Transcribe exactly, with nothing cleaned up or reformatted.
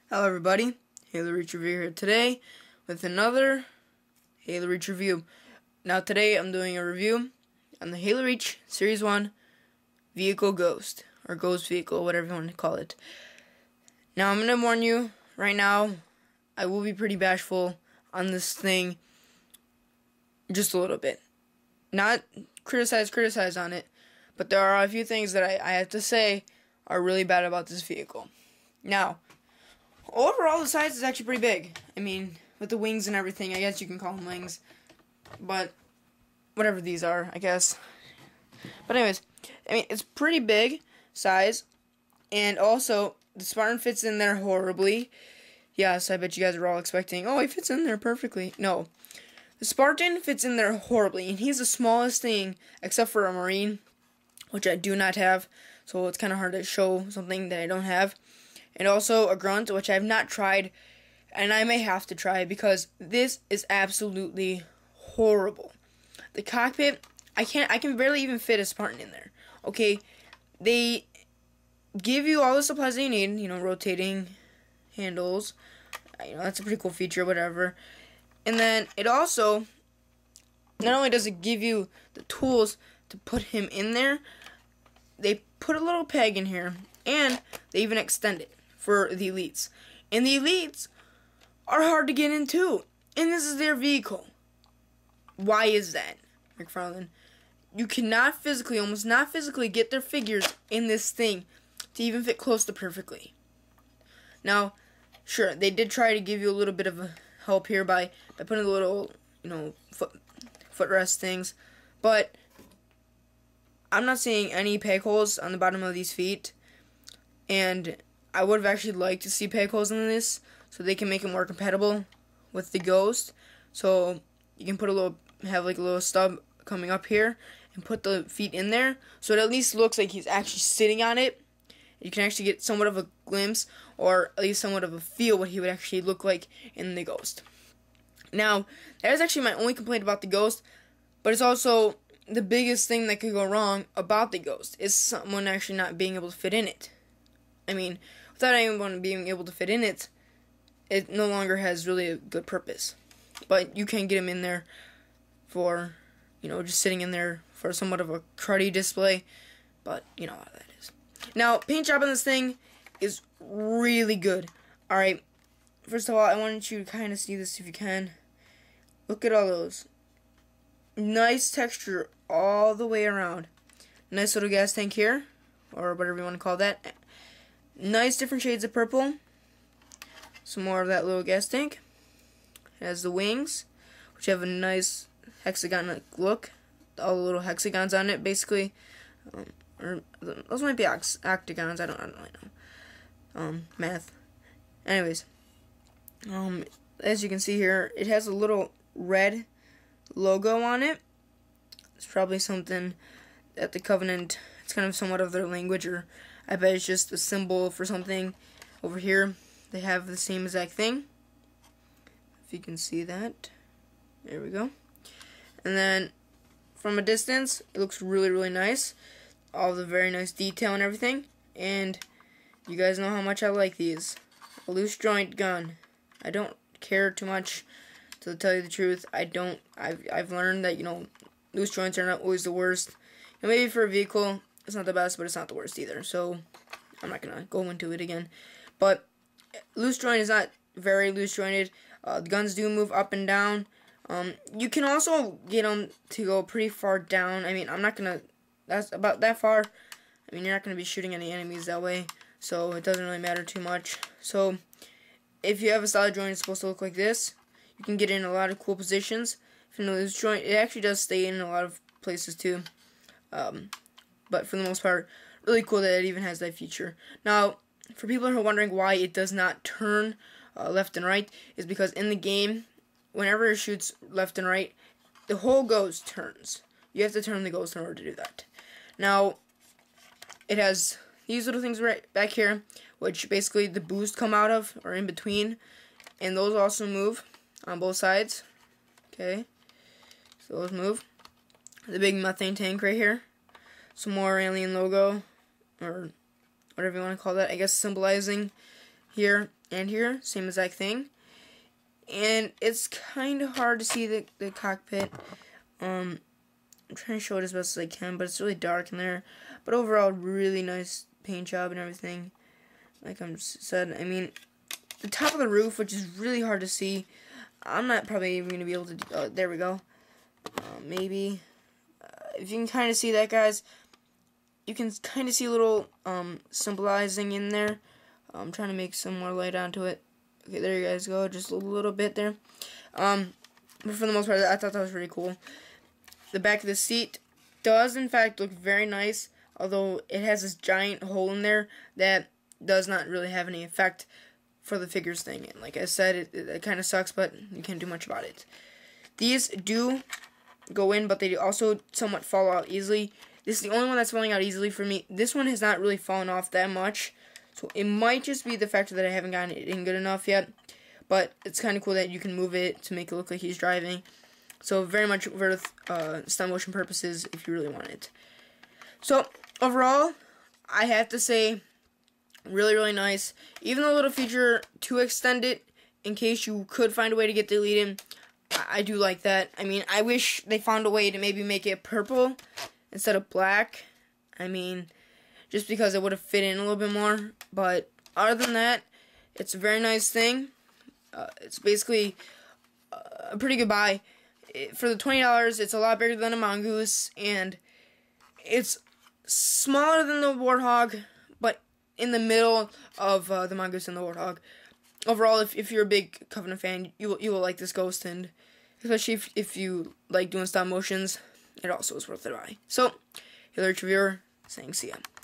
Hello everybody, Halo Reach Review here today with another Halo Reach review. Now today I'm doing a review on the Halo Reach Series one Vehicle Ghost, or Ghost Vehicle, whatever you want to call it. Now I'm going to warn you right now, I will be pretty bashful on this thing just a little bit. Not criticize, criticize on it, but there are a few things that I, I have to say are really bad about this vehicle. Now, overall, the size is actually pretty big. I mean, with the wings and everything, I guess you can call them wings. But, whatever these are, I guess. But anyways, I mean, it's pretty big size. And also, the Spartan fits in there horribly. Yes, I bet you guys are all expecting, oh, he fits in there perfectly. No. The Spartan fits in there horribly. And he's the smallest thing, except for a Marine, which I do not have. So, it's kind of hard to show something that I don't have. And also a Grunt, which I have not tried, and I may have to try because this is absolutely horrible. The cockpit, I can't, I can barely even fit a Spartan in there. Okay, they give you all the supplies that you need, you know, rotating handles, you know, that's a pretty cool feature, whatever. And then it also, not only does it give you the tools to put him in there, they put a little peg in here, and they even extend it for the elites. And the elites are hard to get into. And this is their vehicle. Why is that, McFarlane? You cannot physically, almost not physically, get their figures in this thing to even fit close to perfectly. Now, sure, they did try to give you a little bit of a help here by, by putting a little, you know, foot footrest things. But I'm not seeing any peg holes on the bottom of these feet. And I would have actually liked to see peg holes in this so they can make it more compatible with the Ghost. So you can put a little, have like a little stub coming up here and put the feet in there so it at least looks like he's actually sitting on it. You can actually get somewhat of a glimpse, or at least somewhat of a feel what he would actually look like in the Ghost. Now, that is actually my only complaint about the Ghost, but it's also the biggest thing that could go wrong about the Ghost is someone actually not being able to fit in it. I mean, without anyone being able to fit in it, it no longer has really a good purpose. But you can get him in there for, you know, just sitting in there for somewhat of a cruddy display. But, you know how that is. Now, paint job on this thing is really good. Alright, first of all, I wanted you to kind of see this if you can. Look at all those. Nice texture all the way around. Nice little gas tank here, or whatever you want to call that. Nice different shades of purple. Some more of that little gas tank. It has the wings, which have a nice hexagon look. All the little hexagons on it, basically. Um, or those might be octagons. I don't, I don't really know. Um, math. Anyways, um, as you can see here, it has a little red logo on it. It's probably something that the Covenant, it's kind of somewhat of their language, or I bet it's just a symbol for something. Over here, they have the same exact thing. If you can see that. There we go. And then, from a distance, it looks really, really nice. All the very nice detail and everything. And you guys know how much I like these. A loose joint gun. I don't care too much, to tell you the truth. I don't, I've, I've learned that, you know, loose joints are not always the worst. And maybe for a vehicle, it's not the best, but it's not the worst either. So, I'm not going to go into it again. But, loose joint is not very loose jointed. Uh, the guns do move up and down. Um, you can also get them to go pretty far down. I mean, I'm not going to, that's about that far. I mean, you're not going to be shooting any enemies that way. So, it doesn't really matter too much. So, if you have a solid joint, it's supposed to look like this. You can get in a lot of cool positions. If you know loose joint, it actually does stay in a lot of places too. Um, but for the most part, really cool that it even has that feature. Now, for people who are wondering why it does not turn uh, left and right, is because in the game, whenever it shoots left and right, the whole Ghost turns. You have to turn the Ghost in order to do that. Now, it has these little things right back here, which basically the boost come out of, or in between, and those also move on both sides. Okay, so those move. The big methane tank right here. Some more alien logo, or whatever you want to call that. I guess symbolizing here and here, same exact thing. And it's kind of hard to see the, the cockpit. Um, I'm trying to show it as best as I can, but it's really dark in there. But overall, really nice paint job and everything. Like I said, I mean, the top of the roof, which is really hard to see. I'm not probably even going to be able to do, oh, there we go. Uh, maybe. Uh, if you can kind of see that, guys, you can kind of see a little um, symbolizing in there. I'm trying to make some more light onto it. Okay, there you guys go, just a little bit there. Um, but for the most part, I thought that was really cool. The back of the seat does, in fact, look very nice, although it has this giant hole in there that does not really have any effect for the figures thing. And like I said, it, it, it kind of sucks, but you can't do much about it. These do go in, but they also somewhat fall out easily. This is the only one that's falling out easily for me. This one has not really fallen off that much. So it might just be the factor that I haven't gotten it in good enough yet. But it's kind of cool that you can move it to make it look like he's driving. So very much worth uh, stop motion purposes if you really want it. So overall, I have to say, really, really nice. Even the little feature to extend it in case you could find a way to get deleted, I, I do like that. I mean, I wish they found a way to maybe make it purple instead of black. I mean, just because it would have fit in a little bit more. But other than that, it's a very nice thing. Uh, it's basically a pretty good buy. It, for the twenty dollars, it's a lot bigger than a Mongoose, and it's smaller than the Warthog, but in the middle of uh, the Mongoose and the Warthog. Overall, if, if you're a big Covenant fan, you will, you will like this Ghost, and especially if, if you like doing stop motions, it also is worth the buy. So, Halo Reach Reviewer, saying see ya.